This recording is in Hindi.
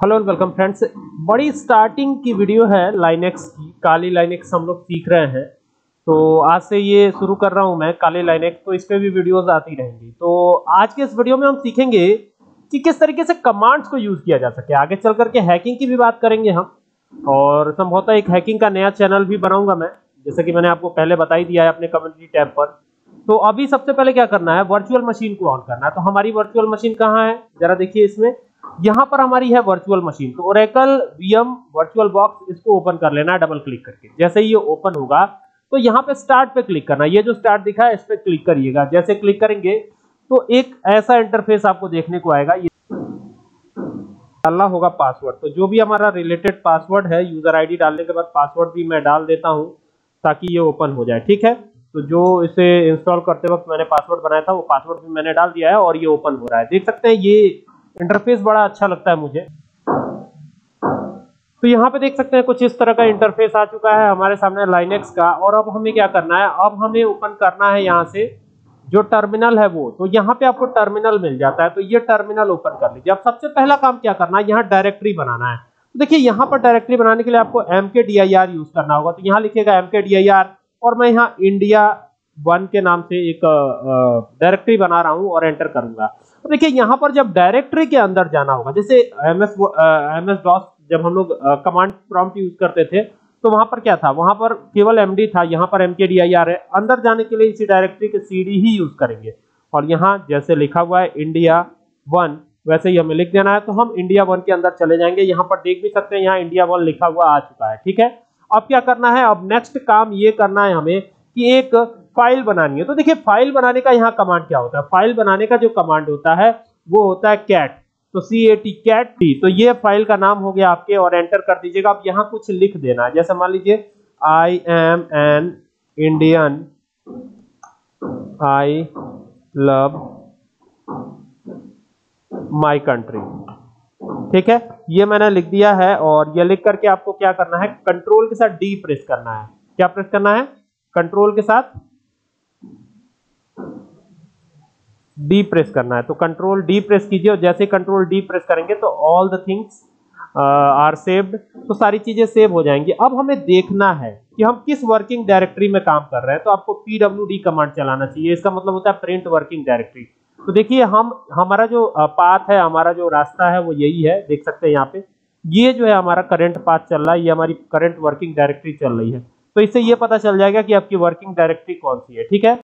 Hello and welcome friends. बड़ी स्टार्टिंग की वीडियो है लाइनेक्स की। काली लाइनेक्स हम लोग सीख रहे हैं, तो आज से ये शुरू कर रहा हूं मैं काली लाइनेक्स, तो इस पे भी वीडियोस आती रहेंगी। तो आज के इस वीडियो में हम सीखेंगे कि किस तरीके से कमांड्स को यूज किया जा सके। आगे चल करके हैकिंग की भी बात करेंगे हम, और संभवतः एक हैकिंग का नया चैनल भी बनाऊंगा मैं, जैसे कि मैंने आपको पहले बता ही दिया है अपने कम्युनिटी टैब पर। तो अभी सबसे पहले क्या करना है, वर्चुअल मशीन को ऑन करना है। तो हमारी वर्चुअल मशीन कहाँ है, जरा देखिए इसमें, यहाँ पर हमारी है वर्चुअल मशीन। तो ओरेकल वीएम वर्चुअल बॉक्स, इसको ओपन कर लेना है डबल क्लिक करके। जैसे ही ये ओपन होगा तो यहाँ पे स्टार्ट पे क्लिक करना है। ये जो स्टार्ट दिखा है इस पे क्लिक करिएगा। जैसे क्लिक करेंगे तो एक ऐसा इंटरफेस आपको देखने को आएगा। ये डालना होगा पासवर्ड, तो जो भी हमारा रिलेटेड पासवर्ड है, यूजर आईडी डालने के बाद पासवर्ड भी मैं डाल देता हूँ ताकि ये ओपन हो जाए। ठीक है, तो जो इसे इंस्टॉल करते वक्त मैंने पासवर्ड बनाया था वो पासवर्ड भी मैंने डाल दिया है और ये ओपन हो रहा है। देख सकते हैं ये इंटरफेस बड़ा अच्छा लगता है मुझे। तो यहाँ पे देख सकते हैं कुछ इस तरह का इंटरफेस आ चुका है हमारे सामने लाइनेक्स का। और अब हमें क्या करना है, अब हमें ओपन करना है यहाँ से जो टर्मिनल है वो। तो यहाँ पे आपको टर्मिनल मिल जाता है, तो ये टर्मिनल ओपन कर लीजिए। अब सबसे पहला काम क्या करना है, यहाँ डायरेक्टरी बनाना है। तो देखिए यहाँ पर डायरेक्टरी बनाने के लिए आपको mkdir यूज करना होगा। तो यहाँ लिखिएगा mkdir, और मैं यहाँ India1 के नाम से एक डायरेक्टरी बना रहा हूँ और एंटर करूंगा। तो देखिए यहाँ पर जब डायरेक्टरी के अंदर जाना होगा, जैसे MS DOS जब हम लोग कमांड प्रॉम्प्ट यूज करते थे तो वहां पर क्या था, वहां पर केवल MD था, यहाँ पर mkdir है। अंदर जाने के लिए इसी डायरेक्टरी के CD ही यूज करेंगे। और यहाँ जैसे लिखा हुआ है India1, वैसे ही हमें लिख देना है। तो हम India1 के अंदर चले जाएंगे। यहाँ पर देख भी सकते हैं यहाँ India1 लिखा हुआ आ चुका है। ठीक है, अब क्या करना है, अब नेक्स्ट काम ये करना है हमें कि एक फाइल बनानी है। तो देखिए फाइल बनाने का यहाँ कमांड क्या होता है, फाइल बनाने का जो कमांड होता है वो होता है कैट। तो cat, तो ये फाइल का नाम हो गया आपके, और एंटर कर दीजिएगा। अब यहाँ कुछ लिख देना है, जैसे मान लीजिए I am an Indian, I love my country. ठीक है, ये मैंने लिख दिया है। और ये लिख करके आपको क्या करना है, कंट्रोल के साथ डी प्रेस करना है। क्या प्रेस करना है, कंट्रोल के साथ डी प्रेस करना है। तो कंट्रोल डी प्रेस कीजिए, और जैसे कंट्रोल डी प्रेस करेंगे तो all the things are saved, तो सारी चीजें सेव हो जाएंगी। अब हमें देखना है कि हम किस वर्किंग डायरेक्टरी में काम कर रहे हैं। तो आपको pwd कमांड चलाना चाहिए। इसका मतलब होता है प्रिंट वर्किंग डायरेक्टरी। तो देखिए हमारा जो पाथ है, हमारा जो रास्ता है वो यही है। देख सकते हैं यहाँ पे ये जो है हमारा करंट पाथ चल रहा है, ये हमारी करंट वर्किंग डायरेक्टरी चल रही है। तो इससे ये पता चल जाएगा कि आपकी वर्किंग डायरेक्टरी कौन सी है। ठीक है।